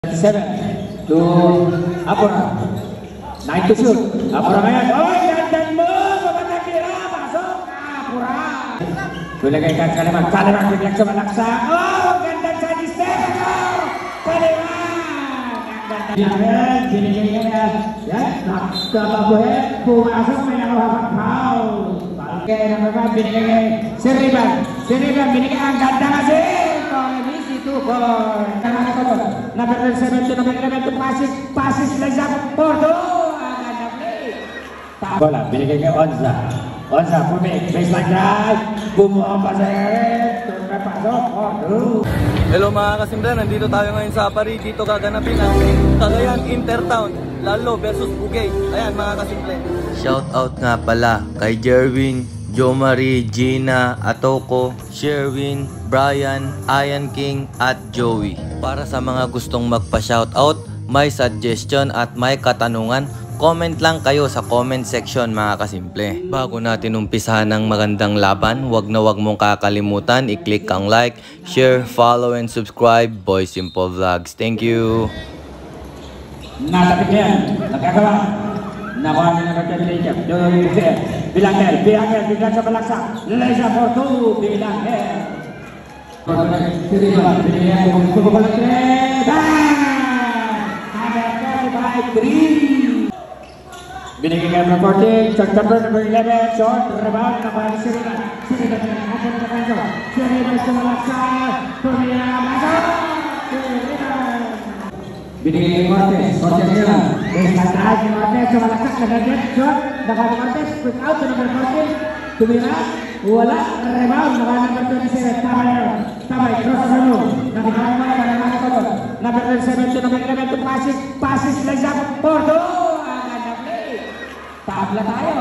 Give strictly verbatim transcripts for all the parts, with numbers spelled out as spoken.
seven to Apura. Nine to shoot. Apura ngayon. Oh, gandang mo! Babanda kira. Pasok. Apura. Tulagaykan Kaliman. Kaliman biglang sumalaksa. Oh, gandang sa dispenser. Kaliman. Gandang. Binigay niya. Yan. Nakababuhin. Pumasok. May nakawapak foul. Oke, number five binigay niya. Seriban. Seriban binigay ang gandang asin. Itu gol. Karena itu number seven to number eleven to passes passes leza Porto. Agak play. Bola binigay kay Onza. Onza pumik baseline drive. Bumuha pa sa ere. Turun pasok Porto. Hello mga kasimbre, nandito tayo ngayon sa Apari. Dito gaganapin ang Cagayan Intertown Lalo versus Bugay. Ayan mga kasimbre. Shout out nga pala kay Jerwin, Jo Marie, Gina, Atoko, Sherwin, Brian, Ian King at Joey. Para sa mga gustong magpa-shoutout, may suggestion at may katanungan, comment lang kayo sa comment section mga kasimple. Bago natin umpisahan ng magandang laban, wag na wag mong kakalimutan i-click ang like, share, follow and subscribe Boy Simple Vlogs. Thank you! Nasa pikir, nagkagawa. Nakuha niya na kagkagkagkag. Bilangher, Bilangher, biglang sa balaksa. Leza Porto, Bilangher. Siriban, binigyan ko kung kubalagre. Bang! Ada thirty-five three. Binigyan ka ng reporting. September number eleven. Short, rebound, nakuha ni Siriban. Siriban na nakapon na kanso. Siriban sa balaksa. Tumira, masok! Siriban. Binigyan kay Cortez. Cortez nila. Baseline drive ni Cortez sa malaksak na gadget. Shot. Nakuha ni Cortez. Quick out sa number fourteen. Tumira. Wala. Rebound. Nakuha number twenty-seven. Tabay. Tabay. Cross rano. Nakuha mo na para makakot. Number twenty-seven to number eleven to passes. Passes lang sa Porto. Agad na play. Tabla tayo.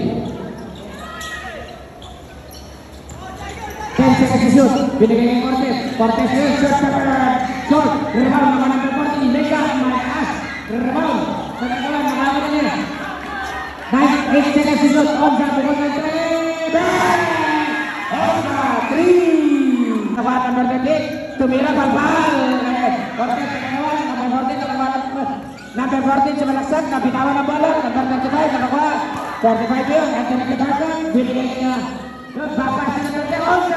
ten seconds to shoot. Binigay kay Cortez. Cortez yun. Shot sa shot. Rebound. Nakuha number fourteen. Mega. Malakas. Rebound. Pagkakawan. Nakuha niya. nine, eight seconds to shoot. Onza. Bukod ng three. Bang! Onza. three. Nakuha number twenty-eight. Tumira. Balbal. Cortez. Pagkakawan. Number fourteen. Number fourteen. Sa malaksak. Nabitawan ang bola. Number thirty-five. Nakakuha. forty-five yun. Anthony Kitarsan. Binigay niya. Bapak sa number ten. Onza.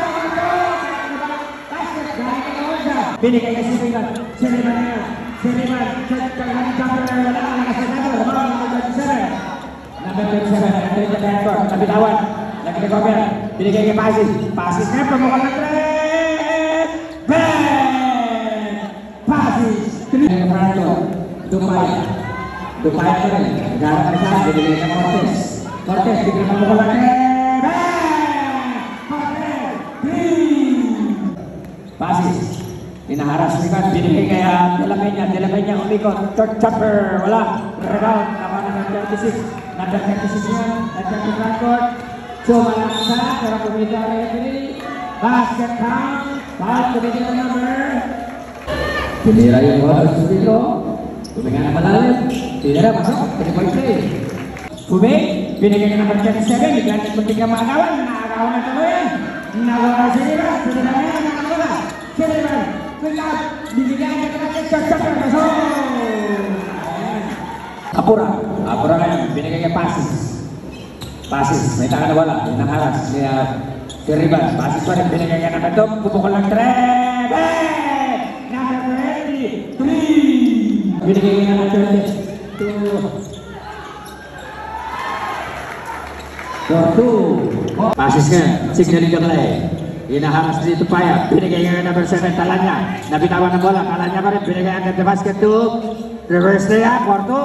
Binigay niya Siriban. Siriban niya. Siriban. Kagani jumper. Wala ang nakasagado. Rebound number twenty-seven. Number twenty-seven. Anthony Kitarsan. Nabitawan. Nag-recover. Binigay niya passes. Passes niya. Pamukha ng tres. Bang! Passes. three. Prato. Dupay. Dupay pa rin. Nagharap na siya. Binigay niya Cortez. Cortez. Biglang pamukha ng tres. Passes. Inaharas Rivan, binigay kaya Delamenya, Delamenya umikot, third chopper, wala, rebound, nakuha na ng thirty-six, number thirty-six niya, nagkakit record, sumalaksa, pero kumita ang referee, basket count, foul, kumita ang number, tinira yung bola sa dito, tuminga na malalim, tinira, masok, three-point play, Bumig, binigay ka number thirty-seven, biglang muntik ka maagawan, naagawan na tuloy, nakuha na Siriban, Siriban na, nakakuha, Siriban, quick out, bibigyan ka na ng shot shot masuk. Apura, Apura ngayon, binigay kay passes. Passes, may taka na wala, inaharas si Siriban, passes pa rin, binigay ka na ng pupukol ng tres. Number twenty-three. Binigay ka na ng twenty-two. For two. Passes nga, signaling ka play. Inaharas dito pa yan. Binigay nga number seven, Talanya. Nabitawan ng bola. Talanya pa rin. Binigay ang the basket to reverse na yan. Porto.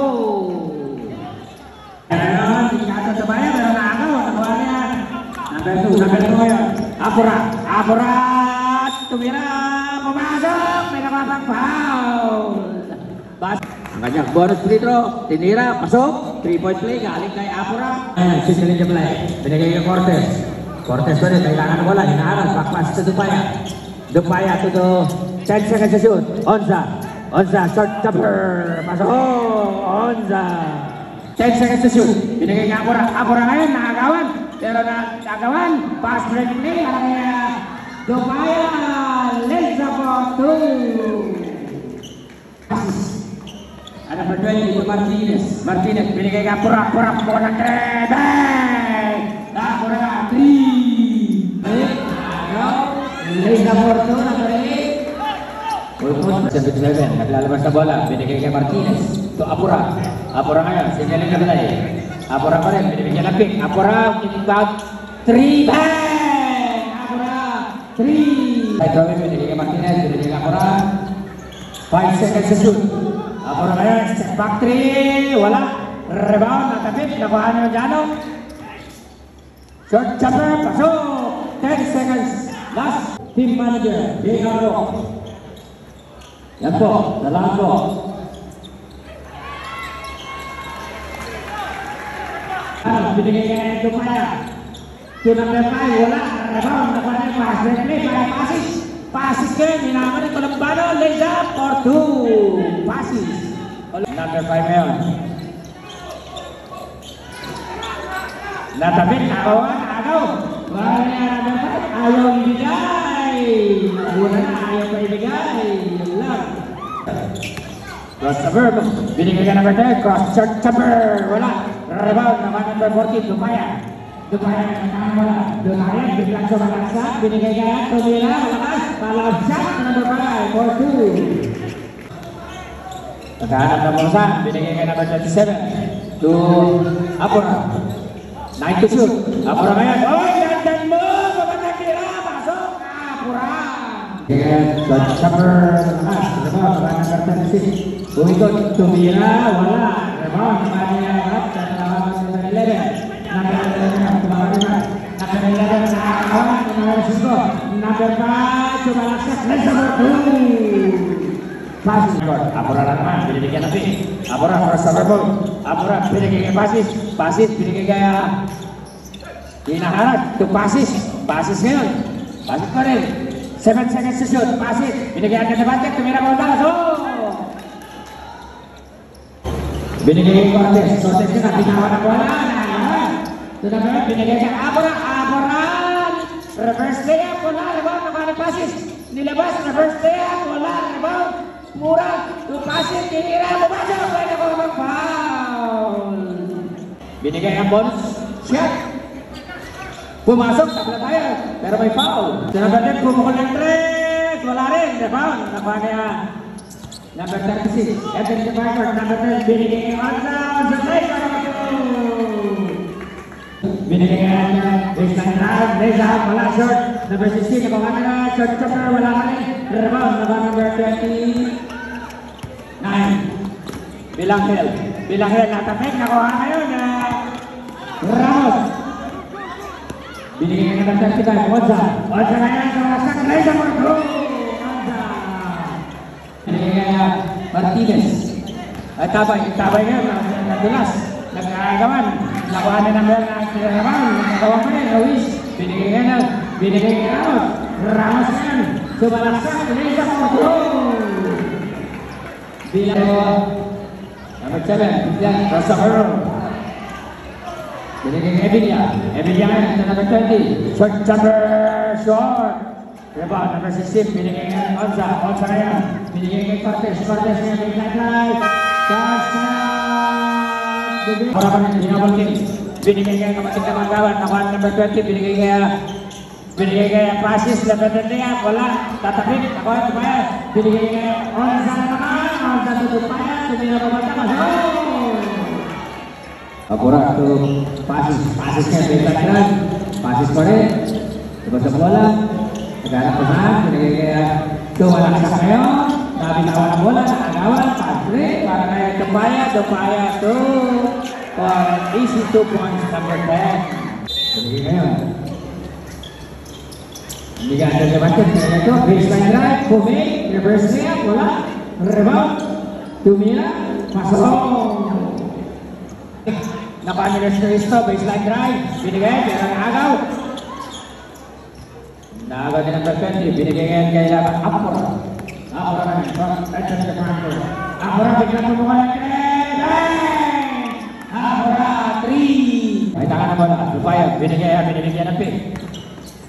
Ngayon, ikata sa bayan. Pero naagaw. Nakuha niya. Number two. Number two ngayon. Apura. Apura. Tumira. Pumasok. May nakapang foul. Bas. Ang kanyang bonus free throw. Tinira. Pasok. three point play. Galing kay Apura. Ayan. Sisilin niya play. Binigay kay Cortez. Cortez pa rin, kailangan wala, hinaharas, backpass to Dupaya. Dupaya to the ten seconds to shoot. Onza, Onza, short jumper, pasok, Onza. ten seconds to shoot, binigay niya Apura. Apura ngayon, nakagawan, pero nakagawan, pass break play, alam niya, Dupaya, Leza for two. Passes number twenty to Martinez. Martinez, binigay ka, pura, pura, pura, na Trebeng! Apura, three! Balik, agaw, Lisa Porto, number eight. Ulpot, seventy-seven, naglalabas na bola, binigay kay Martinez. To Apura, Apura ngayon, sinyaling na bilay. Apura pa rin, binibigyan ng pick. Apura, kicking back, three, bang! Apura, three! Ay, Joey, binigay kay Martinez, binigay kay Apura. five seconds to shoot. Apura ngayon, step back three, wala. Rebound, natapit, nakuha na yung Jano. Short jumper, pasok! ten seconds, last. Team manager, J R O. Yan po, dalaan po. Ah, binigay kaya ito kaya. two number five, wala. Rebound, nakuha na yung pass. Replay, para passes. Passes kayo, ninaman ng Columbano. Lays up for two. Passes. Number five ngayon. Natabit, nakawa, agaw. Wala na number five. Ayaw ibigay. Wala na, ayaw pa ibigay. Yun lang. Cross the verb. Binigay ka number ten. Cross short jumper. Wala. Rebound naman number fourteen. Dupaya. Dupaya nagkakaroon wala. Dupaya. Biglang sumalaksak. Binigay ka. Tumila. Malakas. Palagsak. Number five. four two. Nagkahanap na bulsa. Binigay ka number twenty-seven. To Apura. nine to shoot. Apura ngayon. Oy! Dandan mo! Kapatang tira! Pasok! Apura! Short jumper. Malakas. Rebound naman number thirty-six. Umikot, tumira, wala. Rebound, naman niya lahat. Number eleven. Number eleven, tumakarima. Number eleven, nakakawan. Number six ko. Number five, sumalaksak. Let's number two. Pass. Apura lang naman, binibigyan natin. Apura, cross over ball. Apura, binigay kay passes. Passes, binigay kaya hinaharap. Two passes. Passes ngayon. Passes pa rin. seven seconds to shoot. Passes. Binigyan ka na batik. Tumira ball talas. Oh! Binigay kay Cortez, Cortez na binawa na bola, nalaman. Ito na binigay kay Apura, Apura, reverse layup, wala, rebound, nakuha ng passes, nilabas, reverse layup, wala, rebound, mura, two passes, tinira, bumasa, pwede ko mag-foul. Binigay ang bonus, shot, pumasok, tabla tayo, pero may foul. Ito na ba din, bumukol ng tres, wala rin, rebound, nakuha kaya number thirty-six, Evan Departure, number ten, binigay kay Anza, Anza try, binigay kay Anza, baseline drive, raise up, wala, short, number sixteen, nakuha na, short jumper, wala ka rin, rebound, number twenty-nine, Bilanghel, Bilanghel, natapik, nakuha na yun, Ramos, binigay kay number thirty-five, Onza, Onza na yan, kawasak, raise up, go! Kaya Martinez ay tabay, tabay nga, nadulas, nag-aagawan, nakuha na naman ang tinaraman, nagawa pa rin, Ruiz, binigay nga na, binigay nga Ramos, Ramos yan, sumalaksak, Lisa Porto, bilang number seven, bilang Rosa Hero, binigay nga Evilia, Evilia nga, number twenty, short jumper, short, rebound, number sixteen, binigay kay Onza, Onza na yan, binigay kay Cortez, Cortez na yan, may flat-fly, touchdown, Apura pa rin, binabal king, binigay kay kapatid na magawan, nakuha number twenty, binigay kay, binigay kay passes, labad na niya, wala, tatapik, nakuha, Tupaya, binigay kay Onza na naman, Onza to Tupaya, tumira pa ba tamas, Apura to passes, passes kaya, may flat-fly, passes pa rin, diba sa bola, naghanap ko saan, binigay kaya tumalaksak kayo, nabinawan ang bola, nakagawan, pass-break, para kaya Tupaya, Tupaya to for easy two points, number ten. Binigay kayo. Hindi ka ando sa basket, kaya ito, baseline drive, Pumay, reverse layup, wala, rebound, tumira, pasok. Napanilas na ito, baseline drive, binigay, pero nakagaw. Naagaw din ang twenty, binigay kay laban Apura. Apura naman, from Edson Departure. Apura, biglang bumuka ng three! Apura, three! May taka na bola, Tupaya, binigay, binigyan ng pick.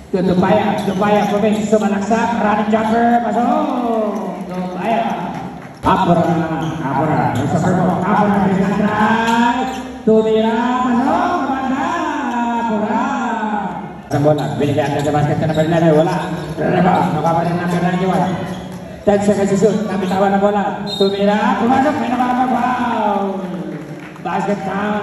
Tupaya, Tupaya, Pumay, sumalaksak, running jumper, pasok! Tupaya. Apura, apura, apura, berikan drive, tumira, masuk, kemana, apura. Bola, berikan ke basket ke Bernardo, bola, rebound, nakaparin ng Bernardo, ten seconds to shoot, nabitawan ng bola, tumira, pumasok, may nakapag-foul. Basket count,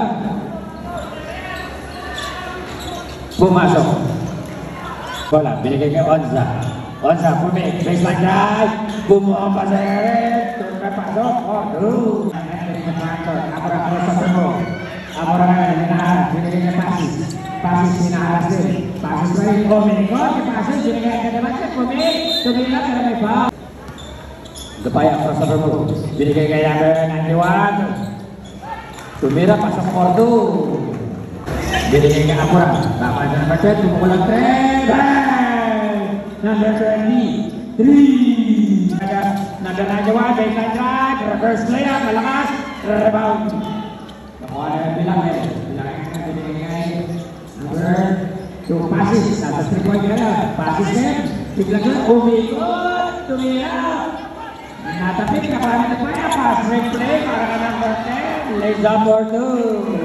pumasok. Bola, binigay kay Onza. Onza, pumik, baseline drive, bumuang pa sa Eric, turun pasok, oh, doon. Apura-apura sa tumo. Apura na, minahan, binigay kay Pasis. Pasis, minaharas din. Pasis pa rin, umikot, kay Pasis, binigay kay Demasket, pumik, tumila, pero may foul. Dupaya, across the tumo. Binigay kay number ninety-one. Tumira, pasok Porto. Binigay kay Apura. Dapat na number ten, bumukulang tren. Number twenty-three. Nada nagawa, baseline drive, reverse layup, malakas, rebound. Nakuha na yung bilang eh. Bilangin na binigay. Number two, passes. Nasa three point na. Passes din. Biglang yun, umikot, tumira. Natapit ka pa naman pa yan. Pass, replay, para ka number ten. Lays up for two.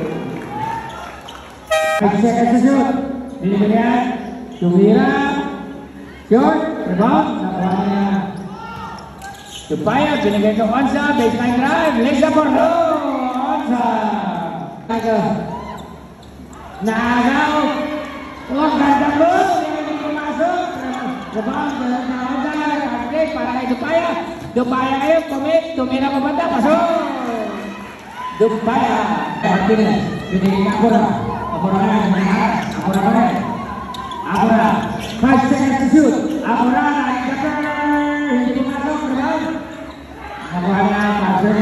five seconds to shoot. Binibigyan, tumira. Short, rebound, nakuha niya. Tupaya, binigay ko Onza, baseline drive, lays up for two. Onza. Naagaw. Huwag ganda mo. Hindi pumasok. Rebound, galang na Onza. Update para kay Tupaya. Tupaya ngayon, commit. Tumira ko banda, pasok. Tupaya. Martinez, binigay ka Apura. Apura na, Apura pa rin. Apura. five seconds to shoot. Apura na, hindi pumasok. Rebound. Nakuha na, pasok.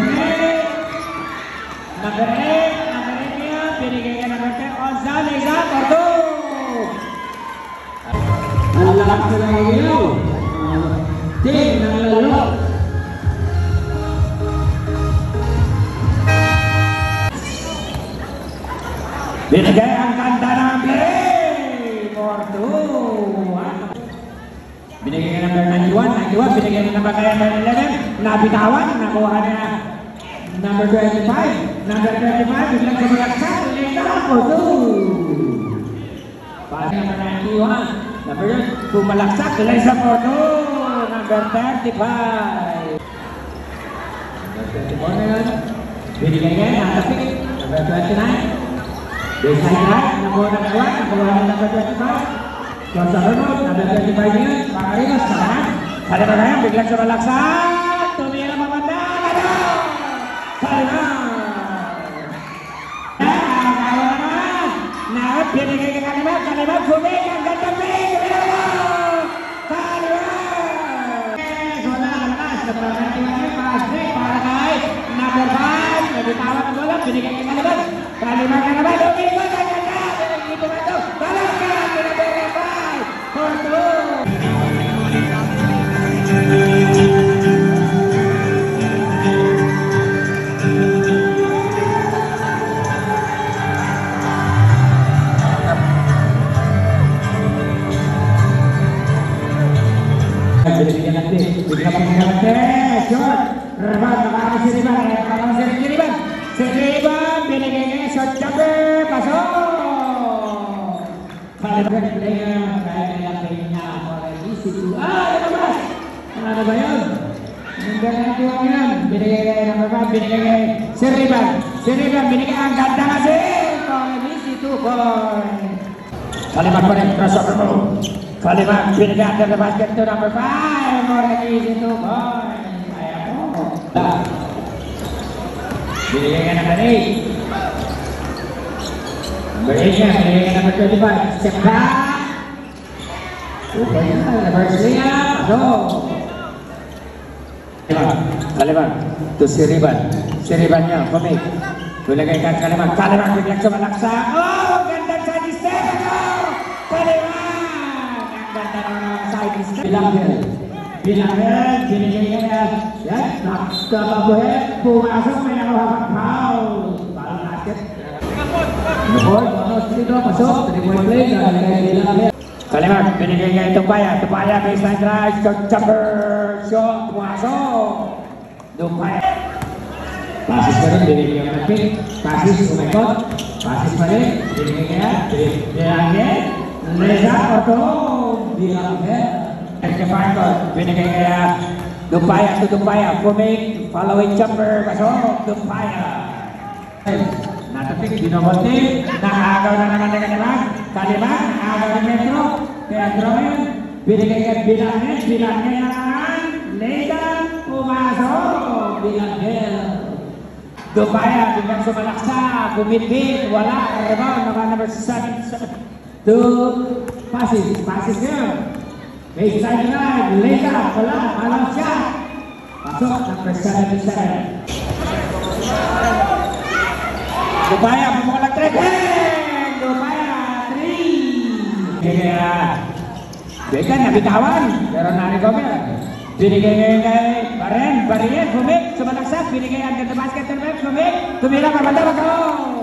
Number eight, number eight niya, binigay ka number ten, Onza, Leza, Porto. Ang lakas na lang ilaw. Ting, nanglalo. Binigay ang ganda ng play. Porto. Binigay ka number ninety-one, ninety-one, binigay ka number eleven, nabitawan, nakuha na. Number twenty-five, number twenty-five, biglang kumalaksak, Leza, Porto. Pass number ninety-one, number one, kumalaksak, Leza, Porto. Number thirty-five. Number thirty-four na yun. Binigay ka, natapik. Number twenty-nine. Baseline drive, nakuha na kawan, nakuha na number twenty-five. John Saberno, number twenty-five yun. Pangarinos, saan? Sada ba ngayon, biglang kumalaksak. Tumira mamanda, gano! Nah, binigay ka Kalimat, Kalimat, bumig, ang ganda big, Kalimat! Wala, lakas, napapantiwan pass break, para kay number five, nabitawan ang bola, binigay ka Kalimat, Kalimat ka naman, umikot, ang ganda, binigay ko ito, balik ka, binigay ka five, four two. Binigyan natin, binigyan natin, short, rebound, nakakama si Riban, nakakama si Riban, si Riban, binigyan niya, short jumper, pasok! Kalibat player, kaya nilapay niya, easy to, ah, lumabas! Ano ba yun? Binigyan natin yung yan, binigyan niya, number five, binigyan niya, si Riban, si Riban, binigyan ang ganda kasi, easy to, point! Kalimat pa rin, crossover mo. Kalimat, binigyan natin the basket to number five. More than easy to point. Kaya po. Binigyan ka number eight. Number eight niya, binigyan ka number twenty-five. Step back. Super yan. Reverse layup. Pasok. Kalimat, Kalimat. To si Riban. Si Riban niya, pumik. Tulagay ka Kalimat. Kalimat, biglang sumalaksa. Oh, gandang side step. Kalimat. Bilangin, bilangin, binigay niya, yan, nakabuhet, pumasok, may nakawakan foul. Foul basket. Nukod, bonus dito, pasok, three-point play, nakalagay bilangin. Kalimat, binigay niya itong Tupaya, Tupaya, baseline drive, short jumper, shot, pumasok. Dupaya. Pasis pa rin, binigyan ng pick. Pasis, umekot. Pasis pa rin, binigyan. Bilangin. Leza, Otto. Bilangin. Escaparto, binigyan kaya. Dupaya to Dupaya. Pumik, following jumper. Pasok, Dupaya. Natapik, dinobolti. Nakagaw na naman ng kanilang. Kaliman, nakagaw ni Metro. Pedro ngayon. Binigyan kaya bilangin. Bilangin na naman. Leza, pumasok. Bilangin. Dupaya, biglang sumalaksa, bumibig, wala, rebound, naka number seven, two, passes, passes ngayon. Baseline line, Leza, wala, malang siya. Pasok, number seventy-seven. Dupaya, pumukulang tripping! Dupaya, three! Kaya, Bekan, nabitawan, pero nari-cover. Binigay ngayon kay Baren, Barien, Bumik, sumalaksak, binigay ang ganda basket, Bumik, Bumik, tumira ka, banda, mag-go!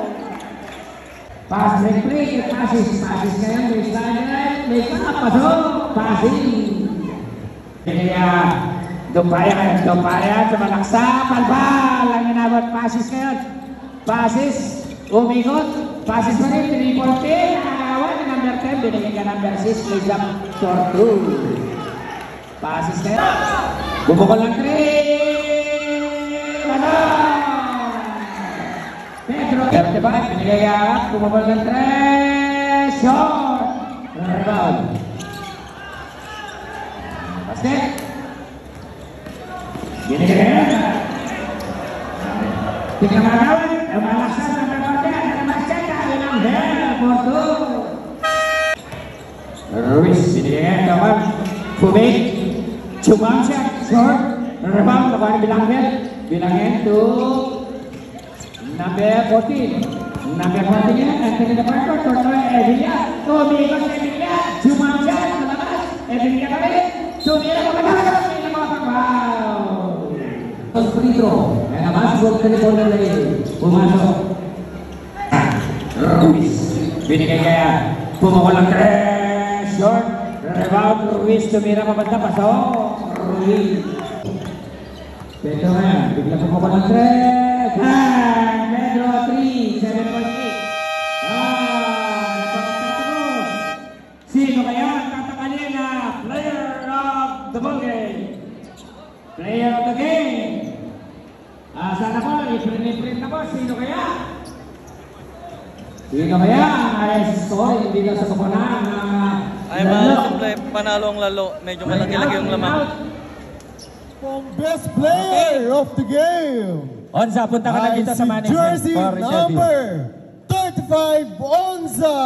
Pass, break, break, passes, passes ngayon, baseline, may pasok, passing. Kaya, Dupaya ngayon, Dupaya, sumalaksak, palpal, ang inabot, passes ngayon, passes, umikot, passes pa rin, three fourteen, nakakawan, number ten, binigay ka number six, plays up, short two. Pasis kayo. Bumukol ng three. Ano? Pedro. thirty-five. Binigay ka. Bumukol ng three. Short. Rebound. Basket. Binigay kayo. Tingnan mga gawin. Malaksan ng berbaga. Ang basket. Kawin ang hair. For two. Ruiz. Binigay kayo. Fumik. Cuma siya, short, rebound, kapan bilangin, bilangin to number fourteen, number fourteen, Anthony Departo, Torto Evilia, tumikot Evilia, cuma siya, selabas, Evilia kami, tumira ka pagkakaroon, may mga pagbaw. Free throw, kaya masuk ke California lagi, pumasok. Ruiz, binigay kaya, pumukul ng tres, short, rebound, Ruiz, tumira pabanda, pasok. Ruiz. Pedro ngayon, bigla pumukul ng tres. Ah, Pedro, three, seven point eight. Ah, napakasal terus. Sino kaya ang tatakalin na player of the ball game? Player of the game. Ah, sana po, i-print na po. Sino kaya? Sino kaya ang ayos score? Hindi ka sa kupunan na Ay, mga simple, panalo ang lalo. Medyo malaki-laki yung laman. From best player of the game. Onza, punta ka na dito sa management. Jersey number thirty-five, Onza.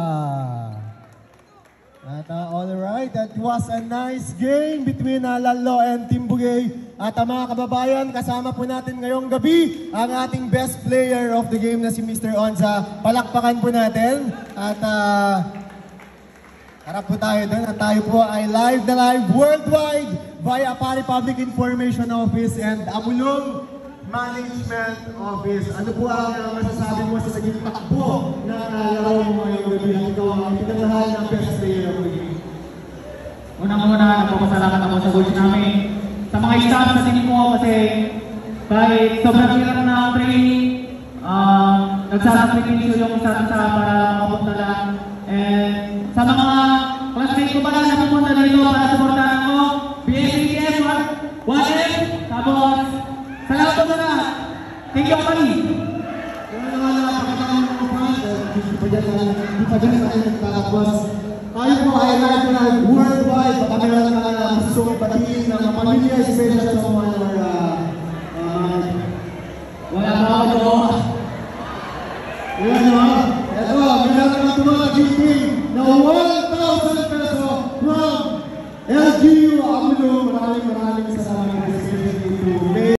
At uh, all right, that was a nice game between uh, Lalo and Team Bugay. At uh, mga kababayan, kasama po natin ngayong gabi ang ating best player of the game na si Mister Onza. Palakpakan po natin. At uh, harap po tayo doon. At tayo po ay live na live worldwide via Pari Public Information Office and Amulong Management Office. Ano po ang uh, masasabi mo sa naging takbo na nalaro mo ngayong gabi at ikaw ang pinangahan ng best player of the game? Unang-una, nagpapasalamat ako sa coach namin. Sa mga staff sa tingin ko kasi kahit sobrang hirap na training, uh, nagsasakripisyo yung isa't isa para makapunta lang. And sa mga classmates ko pala na pupunta dito para supportahan ko, B S B F, one F, tapos salamat po na lahat. Thank you, Kali. Kaya naman napakataon mo pa, hindi pa dyan tayo nagtatapos. Tayo po ay live na worldwide. Baka meron na gusto kong batiin ng mga pamilya, especially sa mga uh, Wala pa ako doon. Ayan na. Ito, meron na tumagiging na one thousand peso from L G U